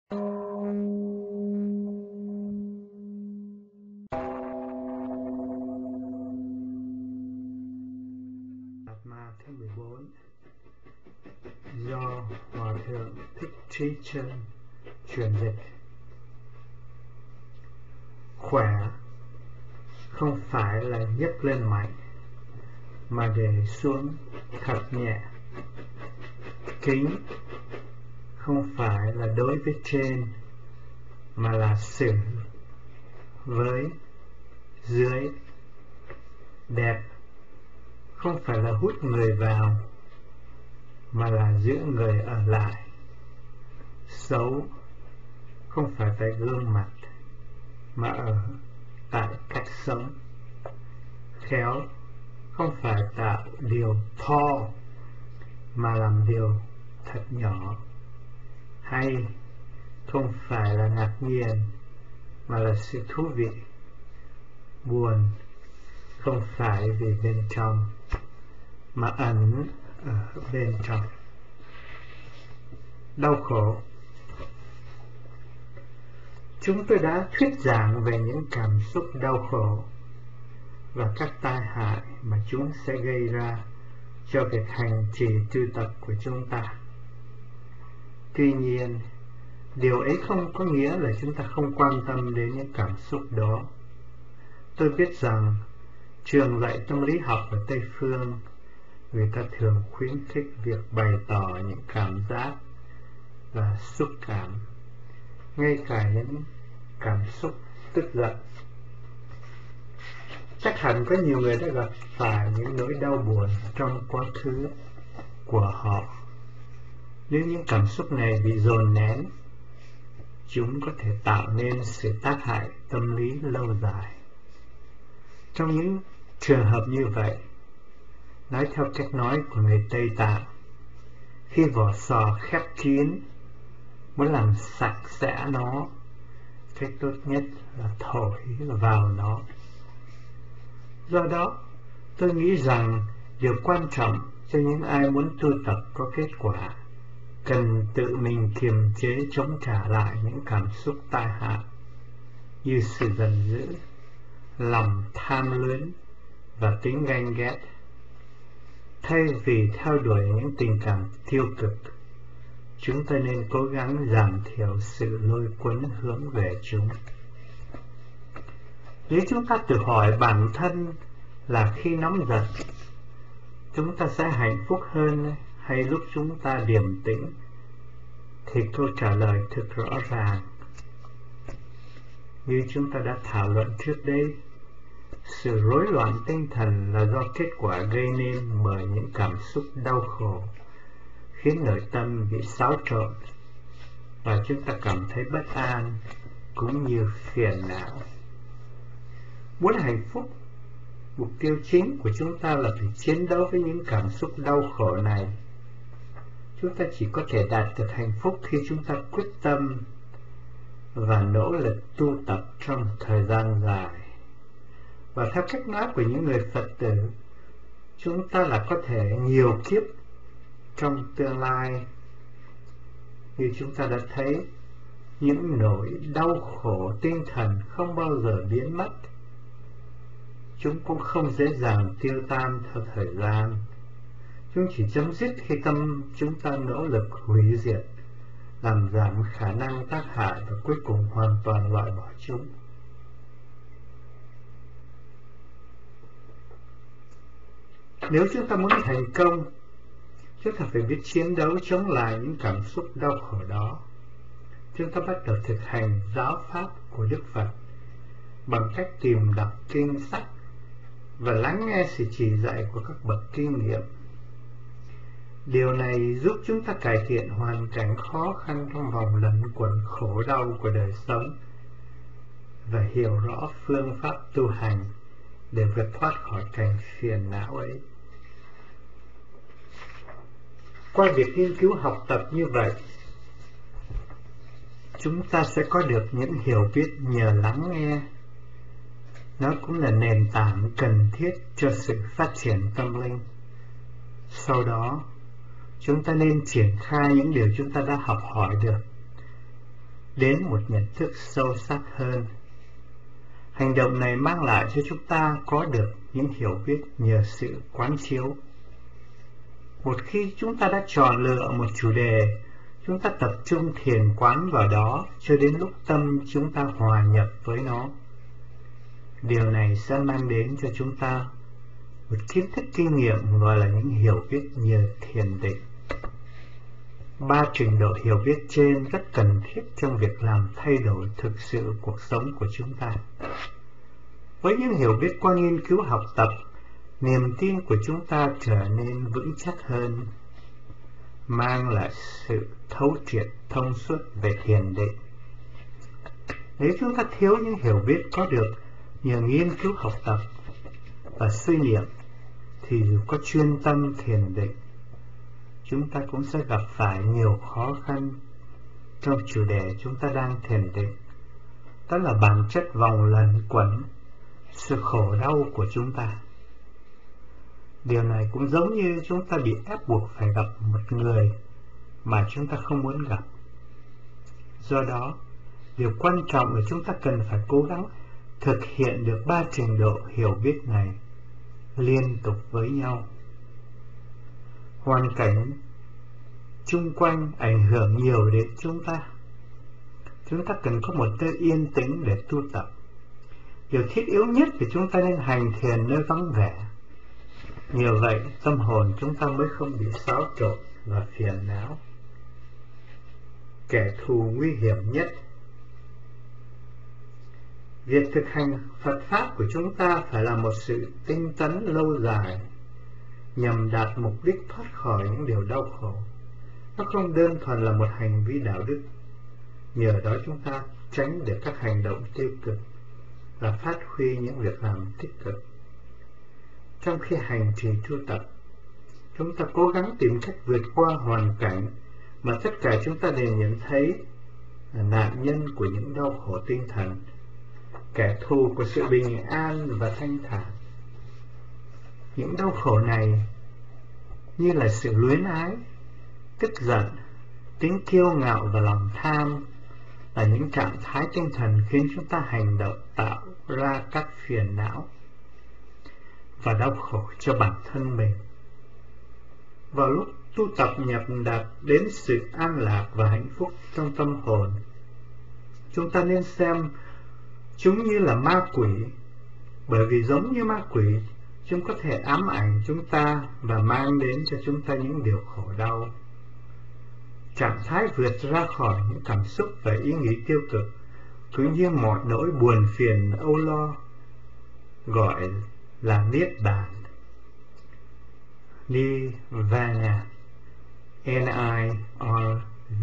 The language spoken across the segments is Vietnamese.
Ma thứ 14 do Hòa Thượng Thích Trí Chân truyền dịch. Khỏe không phải là nhấc lên mạnh mà để xuống thật nhẹ. Kính không phải là đối với trên mà là xử với dưới. Đẹp không phải là hút người vào mà là giữ người ở lại. Xấu không phải tại gương mặt mà ở tại cách sống. Khéo không phải tạo điều to mà làm điều thật nhỏ. Hay không phải là ngạc nhiên mà là sự thú vị. Buồn không phải vì bên trong mà ẩn ở bên trong. Đau khổ. Chúng tôi đã thuyết giảng về những cảm xúc đau khổ và các tai hại mà chúng sẽ gây ra cho việc hành trì tu tập của chúng ta. Tuy nhiên, điều ấy không có nghĩa là chúng ta không quan tâm đến những cảm xúc đó. Tôi biết rằng trường dạy tâm lý học ở Tây Phương, người ta thường khuyến khích việc bày tỏ những cảm giác và xúc cảm, ngay cả những cảm xúc tức giận. Chắc hẳn có nhiều người đã gặp phải những nỗi đau buồn trong quá khứ của họ. Nếu những cảm xúc này bị dồn nén, chúng có thể tạo nên sự tác hại tâm lý lâu dài. Trong những trường hợp như vậy, nói theo cách nói của người Tây Tạng, khi vỏ sò khép kín, muốn làm sạch sẽ nó, cách tốt nhất là thổi vào nó. Do đó, tôi nghĩ rằng điều quan trọng cho những ai muốn tu tập có kết quả cần tự mình kiềm chế chống trả lại những cảm xúc tai hại như sự giận dữ, lòng tham luyến và tính ganh ghét. Thay vì theo đuổi những tình cảm tiêu cực, chúng ta nên cố gắng giảm thiểu sự lôi cuốn hướng về chúng. Nếu chúng ta tự hỏi bản thân là khi nóng giận, chúng ta sẽ hạnh phúc hơn hay lúc chúng ta điềm tĩnh, thì câu trả lời thật rõ ràng. Như chúng ta đã thảo luận trước đây, sự rối loạn tinh thần là do kết quả gây nên bởi những cảm xúc đau khổ, khiến nội tâm bị xáo trộn và chúng ta cảm thấy bất an cũng như phiền não. Muốn hạnh phúc, mục tiêu chính của chúng ta là phải chiến đấu với những cảm xúc đau khổ này. Chúng ta chỉ có thể đạt được hạnh phúc khi chúng ta quyết tâm và nỗ lực tu tập trong thời gian dài. Và theo cách nói của những người Phật tử, chúng ta là có thể nhiều kiếp trong tương lai. Như chúng ta đã thấy, những nỗi đau khổ tinh thần không bao giờ biến mất. Chúng cũng không dễ dàng tiêu tan theo thời gian. Chúng chỉ chấm dứt khi tâm chúng ta nỗ lực hủy diệt, làm giảm khả năng tác hại và cuối cùng hoàn toàn loại bỏ chúng. Nếu chúng ta muốn thành công, chúng ta phải biết chiến đấu chống lại những cảm xúc đau khổ đó. Chúng ta bắt đầu thực hành giáo pháp của Đức Phật bằng cách tìm đọc kinh sách và lắng nghe sự chỉ dạy của các bậc kinh nghiệm. Điều này giúp chúng ta cải thiện hoàn cảnh khó khăn trong vòng lẩn quẩn khổ đau của đời sống và hiểu rõ phương pháp tu hành để vượt thoát khỏi cảnh phiền não ấy. Qua việc nghiên cứu học tập như vậy, chúng ta sẽ có được những hiểu biết nhờ lắng nghe. Nó cũng là nền tảng cần thiết cho sự phát triển tâm linh. Sau đó, chúng ta nên triển khai những điều chúng ta đã học hỏi được đến một nhận thức sâu sắc hơn. Hành động này mang lại cho chúng ta có được những hiểu biết nhờ sự quán chiếu. Một khi chúng ta đã chọn lựa một chủ đề, chúng ta tập trung thiền quán vào đó cho đến lúc tâm chúng ta hòa nhập với nó. Điều này sẽ mang đến cho chúng ta một kiến thức kinh nghiệm gọi là những hiểu biết nhờ thiền định. 3 trình độ hiểu biết trên rất cần thiết trong việc làm thay đổi thực sự cuộc sống của chúng ta. Với những hiểu biết qua nghiên cứu học tập, niềm tin của chúng ta trở nên vững chắc hơn, mang lại sự thấu triệt thông suốt về thiền định. Nếu chúng ta thiếu những hiểu biết có được nhờ nghiên cứu học tập và suy niệm, thì dù có chuyên tâm thiền định, chúng ta cũng sẽ gặp phải nhiều khó khăn trong chủ đề chúng ta đang thiền định. Đó là bản chất vòng lẩn quẩn, sự khổ đau của chúng ta. Điều này cũng giống như chúng ta bị ép buộc phải gặp một người mà chúng ta không muốn gặp. Do đó, điều quan trọng là chúng ta cần phải cố gắng thực hiện được 3 trình độ hiểu biết này liên tục với nhau. Hoàn cảnh chung quanh ảnh hưởng nhiều đến chúng ta. Chúng ta cần có một nơi yên tĩnh để tu tập. Điều thiết yếu nhất là chúng ta nên hành thiền nơi vắng vẻ. Nhờ vậy, tâm hồn chúng ta mới không bị xáo trộn và phiền não. Kẻ thù nguy hiểm nhất. Việc thực hành Phật Pháp của chúng ta phải là một sự tinh tấn lâu dài, nhằm đạt mục đích thoát khỏi những điều đau khổ. Nó không đơn thuần là một hành vi đạo đức. Nhờ đó chúng ta tránh được các hành động tiêu cực và phát huy những việc làm tích cực. Trong khi hành trì tu tập, chúng ta cố gắng tìm cách vượt qua hoàn cảnh mà tất cả chúng ta đều nhận thấy là nạn nhân của những đau khổ tinh thần, kẻ thù của sự bình an và thanh thản. Những đau khổ này như là sự luyến ái, tức giận, tính kiêu ngạo và lòng tham là những trạng thái tinh thần khiến chúng ta hành động tạo ra các phiền não và đau khổ cho bản thân mình. Vào lúc tu tập nhập đạt đến sự an lạc và hạnh phúc trong tâm hồn, chúng ta nên xem chúng như là ma quỷ, bởi vì giống như ma quỷ, chúng có thể ám ảnh chúng ta và mang đến cho chúng ta những điều khổ đau. Trạng thái vượt ra khỏi những cảm xúc và ý nghĩ tiêu cực cũng như mọi nỗi buồn phiền âu lo, gọi là Niết Bàn. Nirvana, N-I-R-V-A-N-A,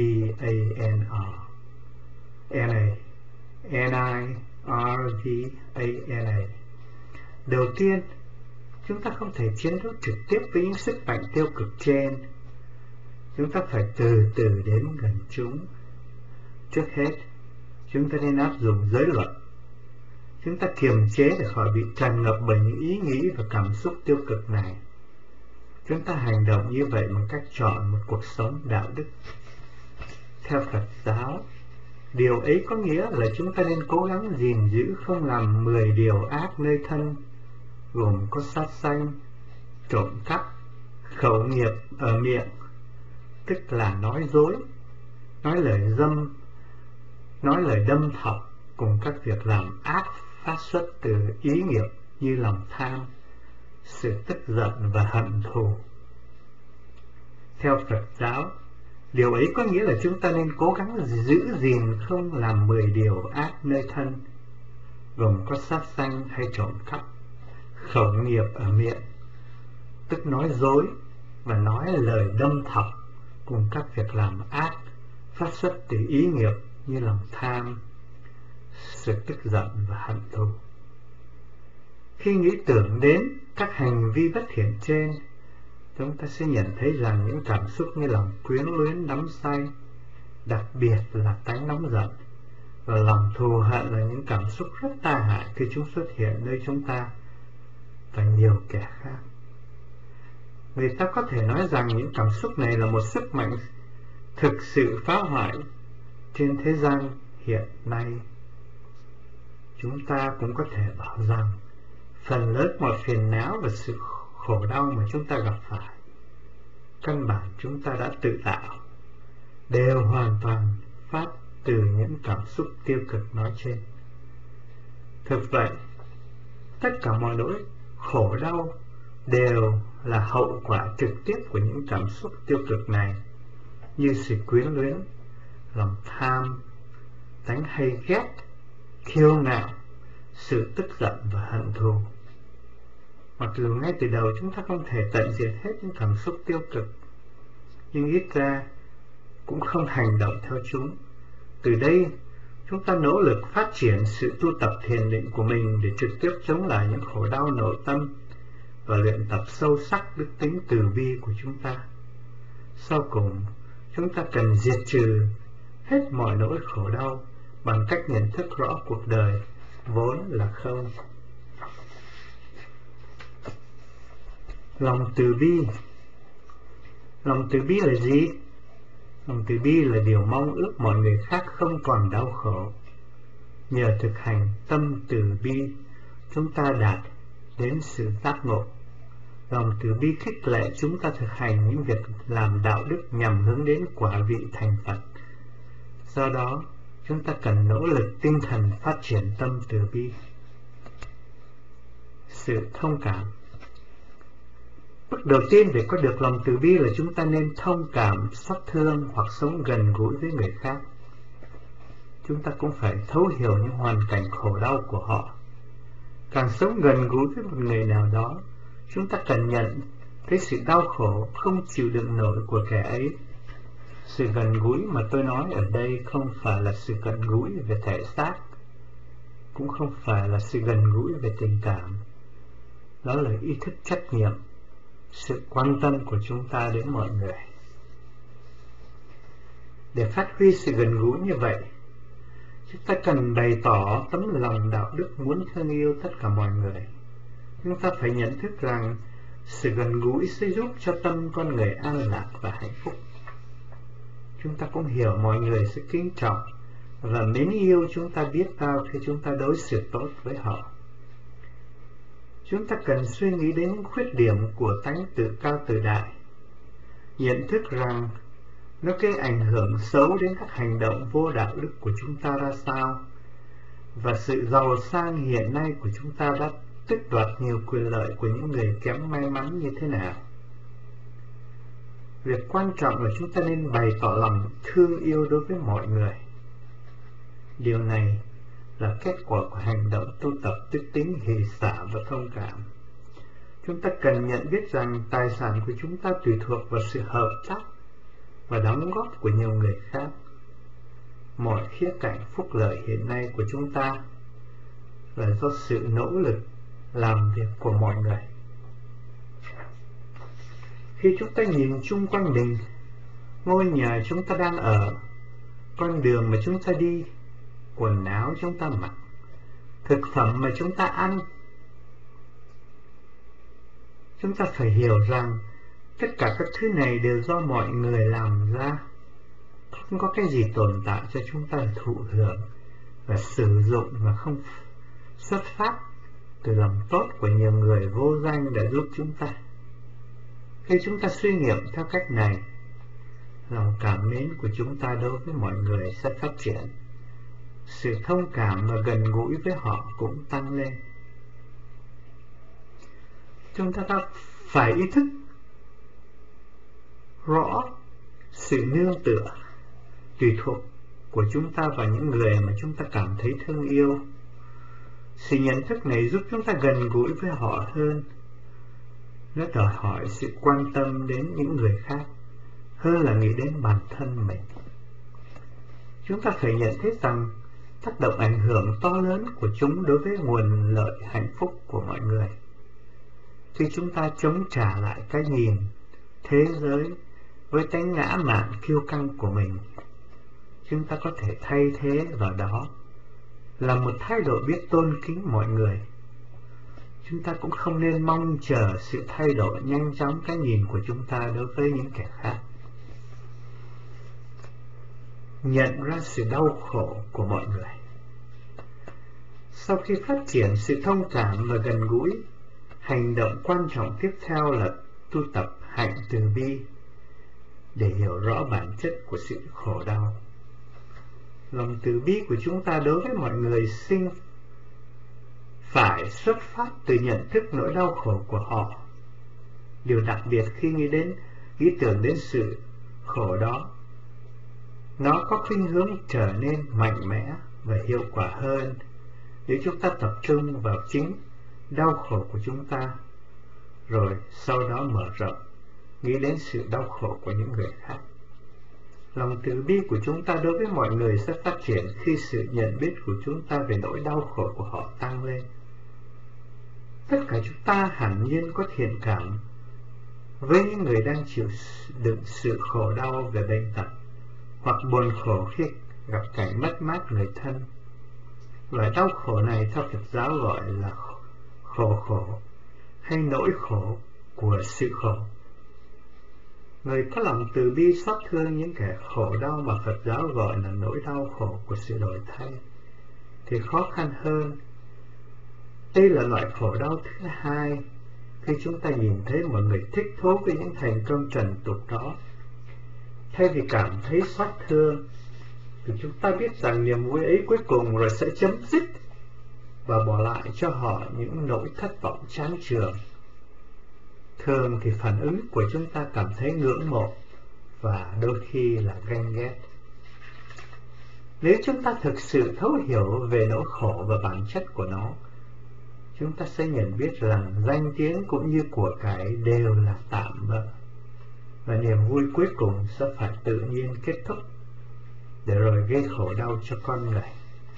N-I-R-V-A-N-A. Đầu tiên, chúng ta không thể chiến đấu trực tiếp với những sức mạnh tiêu cực trên. Chúng ta phải từ từ đến gần chúng. Trước hết, chúng ta nên áp dụng giới luật. Chúng ta kiềm chế để khỏi bị tràn ngập bởi những ý nghĩ và cảm xúc tiêu cực này. Chúng ta hành động như vậy bằng cách chọn một cuộc sống đạo đức. Theo Phật giáo, điều ấy có nghĩa là chúng ta nên cố gắng gìn giữ không làm 10 điều ác nơi thân, gồm có sát sanh, trộm cắp, khẩu nghiệp ở miệng, tức là nói dối, nói lời dâm, nói lời đâm thọc, cùng các việc làm ác phát xuất từ ý nghiệp như lòng tham, sự tức giận và hận thù. Theo Phật giáo, điều ấy có nghĩa là chúng ta nên cố gắng giữ gìn không làm 10 điều ác nơi thân, gồm có sát sanh hay trộm cắp, khẩu nghiệp ở miệng, tức nói dối và nói lời đâm thọc, cùng các việc làm ác phát xuất từ ý nghiệp như lòng tham, sự tức giận và hận thù. Khi nghĩ tưởng đến các hành vi bất thiện trên, chúng ta sẽ nhận thấy rằng những cảm xúc như lòng quyến luyến đắm say, đặc biệt là tánh nóng giận, và lòng thù hận là những cảm xúc rất tai hại khi chúng xuất hiện nơi chúng ta và nhiều kẻ khác. Người ta có thể nói rằng những cảm xúc này là một sức mạnh thực sự phá hoại trên thế gian hiện nay. Chúng ta cũng có thể bảo rằng phần lớn mọi phiền não và sự khổ đau mà chúng ta gặp phải, căn bản chúng ta đã tự tạo, đều hoàn toàn phát từ những cảm xúc tiêu cực nói trên. Thực vậy, tất cả mọi nỗi khổ đau đều là hậu quả trực tiếp của những cảm xúc tiêu cực này, như sự quyến luyến, lòng tham, tánh hay ghét, kiêu ngạo, sự tức giận và hận thù. Mặc dù ngay từ đầu chúng ta không thể tận diệt hết những cảm xúc tiêu cực, nhưng ít ra cũng không hành động theo chúng. Từ đây, chúng ta nỗ lực phát triển sự tu tập thiền định của mình để trực tiếp chống lại những khổ đau nội tâm và luyện tập sâu sắc đức tính từ bi của chúng ta. Sau cùng, chúng ta cần diệt trừ hết mọi nỗi khổ đau bằng cách nhận thức rõ cuộc đời vốn là không. Lòng từ bi. Lòng từ bi là gì? Lòng từ bi là điều mong ước mọi người khác không còn đau khổ. Nhờ thực hành tâm từ bi, chúng ta đạt đến sự giác ngộ. Lòng từ bi khích lệ chúng ta thực hành những việc làm đạo đức nhằm hướng đến quả vị thành Phật. Do đó, chúng ta cần nỗ lực tinh thần phát triển tâm từ bi. Sự thông cảm. Bước đầu tiên để có được lòng từ bi là chúng ta nên thông cảm, xót thương hoặc sống gần gũi với người khác. Chúng ta cũng phải thấu hiểu những hoàn cảnh khổ đau của họ. Càng sống gần gũi với một người nào đó, chúng ta cần nhận thấy sự đau khổ không chịu đựng nổi của kẻ ấy. Sự gần gũi mà tôi nói ở đây không phải là sự gần gũi về thể xác, cũng không phải là sự gần gũi về tình cảm. Đó là ý thức trách nhiệm, sự quan tâm của chúng ta đến mọi người. Để phát huy sự gần gũi như vậy, chúng ta cần bày tỏ tấm lòng đạo đức muốn thương yêu tất cả mọi người. Chúng ta phải nhận thức rằng sự gần gũi sẽ giúp cho tâm con người an lạc và hạnh phúc. Chúng ta cũng hiểu mọi người sẽ kính trọng và mến yêu chúng ta biết bao khi chúng ta đối xử tốt với họ. Chúng ta cần suy nghĩ đến những khuyết điểm của tánh tự cao tự đại, nhận thức rằng nó gây ảnh hưởng xấu đến các hành động vô đạo đức của chúng ta ra sao, và sự giàu sang hiện nay của chúng ta đã tước đoạt nhiều quyền lợi của những người kém may mắn như thế nào. Việc quan trọng là chúng ta nên bày tỏ lòng thương yêu đối với mọi người. Điều này là kết quả của hành động tu tập đức tính hỷ xả và thông cảm. Chúng ta cần nhận biết rằng tài sản của chúng ta tùy thuộc vào sự hợp tác và đóng góp của nhiều người khác. Mọi khía cạnh phúc lợi hiện nay của chúng ta là do sự nỗ lực làm việc của mọi người. Khi chúng ta nhìn chung quanh mình, ngôi nhà chúng ta đang ở, con đường mà chúng ta đi, quần áo chúng ta mặc, thực phẩm mà chúng ta ăn, chúng ta phải hiểu rằng tất cả các thứ này đều do mọi người làm ra. Không có cái gì tồn tại cho chúng ta thụ hưởng và sử dụng mà không xuất phát từ lòng tốt của nhiều người vô danh đã giúp chúng ta. Khi chúng ta suy nghiệm theo cách này, lòng cảm mến của chúng ta đối với mọi người sẽ phát triển. Sự thông cảm và gần gũi với họ cũng tăng lên. Chúng ta đã phải ý thức rõ sự nương tựa, tùy thuộc của chúng ta vào những người mà chúng ta cảm thấy thương yêu. Sự nhận thức này giúp chúng ta gần gũi với họ hơn. Nó đòi hỏi sự quan tâm đến những người khác hơn là nghĩ đến bản thân mình. Chúng ta phải nhận thấy rằng tác động ảnh hưởng to lớn của chúng đối với nguồn lợi hạnh phúc của mọi người. Khi chúng ta chống trả lại cái nhìn thế giới với tánh ngã mạn kiêu căng của mình, chúng ta có thể thay thế vào đó là một thái độ biết tôn kính mọi người. Chúng ta cũng không nên mong chờ sự thay đổi nhanh chóng cái nhìn của chúng ta đối với những kẻ khác. nhận ra sự đau khổ của mọi người. Sau khi phát triển sự thông cảm và gần gũi, hành động quan trọng tiếp theo là tu tập hạnh từ bi để hiểu rõ bản chất của sự khổ đau. Lòng từ bi của chúng ta đối với mọi người sinh phải xuất phát từ nhận thức nỗi đau khổ của họ. Điều đặc biệt khi nghĩ tưởng đến sự khổ đó, nó có khuynh hướng trở nên mạnh mẽ và hiệu quả hơn nếu chúng ta tập trung vào chính đau khổ của chúng ta, rồi sau đó mở rộng nghĩ đến sự đau khổ của những người khác. Lòng từ bi của chúng ta đối với mọi người sẽ phát triển khi sự nhận biết của chúng ta về nỗi đau khổ của họ tăng lên. Tất cả chúng ta hẳn nhiên có thiện cảm với những người đang chịu đựng sự khổ đau về bệnh tật, hoặc buồn khổ khi gặp cảnh mất mát người thân. Loại đau khổ này theo Phật giáo gọi là khổ hay nỗi khổ của sự khổ. Người có lòng từ bi xót thương những kẻ khổ đau mà Phật giáo gọi là nỗi đau khổ của sự đổi thay thì khó khăn hơn. Đây là loại khổ đau thứ hai. Khi chúng ta nhìn thấy mọi người thích thú với những thành công trần tục đó, thay vì cảm thấy xót thương, thì chúng ta biết rằng niềm vui ấy cuối cùng rồi sẽ chấm dứt và bỏ lại cho họ những nỗi thất vọng chán chường. Thường thì phản ứng của chúng ta cảm thấy ngưỡng mộ và đôi khi là ganh ghét. Nếu chúng ta thực sự thấu hiểu về nỗi khổ và bản chất của nó, chúng ta sẽ nhận biết rằng danh tiếng cũng như của cải đều là tạm bợ, và niềm vui cuối cùng sẽ phải tự nhiên kết thúc, để rồi gây khổ đau cho con người.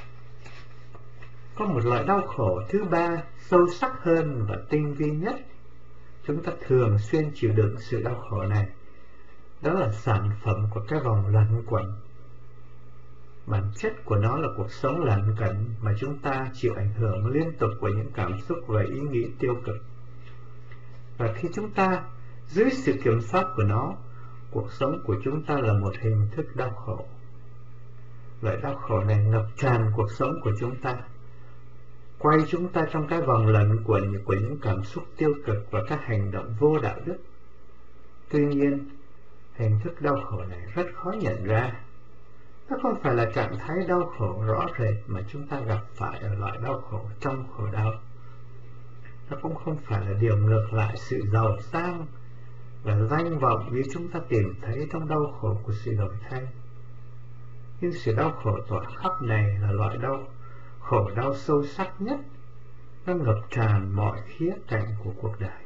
Có một loại đau khổ thứ ba, sâu sắc hơn và tinh vi nhất. Chúng ta thường xuyên chịu đựng sự đau khổ này. Đó là sản phẩm của cái vòng luẩn quẩn. Bản chất của nó là cuộc sống lẩn cẩn mà chúng ta chịu ảnh hưởng liên tục của những cảm xúc và ý nghĩ tiêu cực. Và khi chúng ta dưới sự kiểm soát của nó, cuộc sống của chúng ta là một hình thức đau khổ. Loại đau khổ này ngập tràn cuộc sống của chúng ta, quay chúng ta trong cái vòng lẩn quẩn của những cảm xúc tiêu cực và các hành động vô đạo đức. Tuy nhiên, hình thức đau khổ này rất khó nhận ra. Nó không phải là trạng thái đau khổ rõ rệt mà chúng ta gặp phải ở loại đau khổ trong khổ đau. Nó cũng không phải là điều ngược lại sự giàu sang và danh vọng như chúng ta tìm thấy trong đau khổ của sự đổi thay. Nhưng sự đau khổ tỏa khắp này là loại khổ đau sâu sắc nhất. Nó ngập tràn mọi khía cạnh của cuộc đời.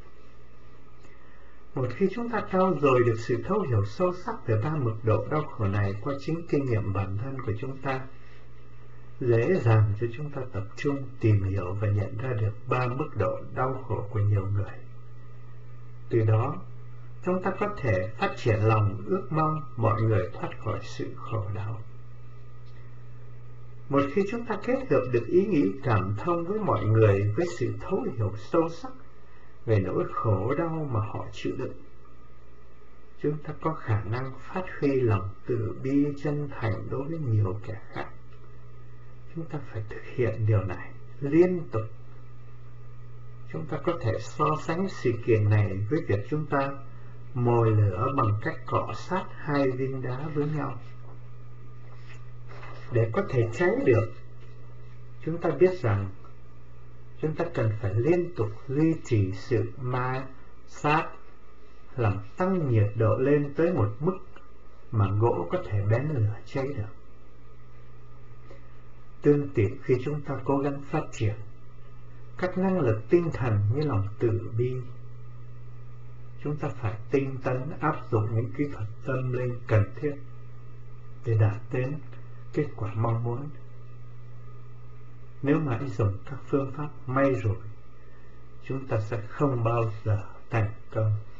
Một khi chúng ta trau dồi được sự thấu hiểu sâu sắc về ba mức độ đau khổ này qua chính kinh nghiệm bản thân của chúng ta, dễ dàng cho chúng ta tập trung tìm hiểu và nhận ra được ba mức độ đau khổ của nhiều người. Từ đó, chúng ta có thể phát triển lòng ước mong mọi người thoát khỏi sự khổ đau. Một khi chúng ta kết hợp được ý nghĩ cảm thông với mọi người với sự thấu hiểu sâu sắc về nỗi khổ đau mà họ chịu đựng, chúng ta có khả năng phát huy lòng từ bi chân thành đối với nhiều kẻ khác. Chúng ta phải thực hiện điều này liên tục. Chúng ta có thể so sánh sự kiện này với việc chúng ta mồi lửa bằng cách cọ sát hai viên đá với nhau. Để có thể cháy được, chúng ta biết rằng chúng ta cần phải liên tục duy trì sự ma sát, làm tăng nhiệt độ lên tới một mức mà gỗ có thể bén lửa cháy được. Tương tự khi chúng ta cố gắng phát triển các năng lực tinh thần như lòng từ bi, chúng ta phải tinh tấn áp dụng những kỹ thuật tâm linh cần thiết để đạt đến kết quả mong muốn. Nếu mãi dùng các phương pháp may rủi, chúng ta sẽ không bao giờ thành công.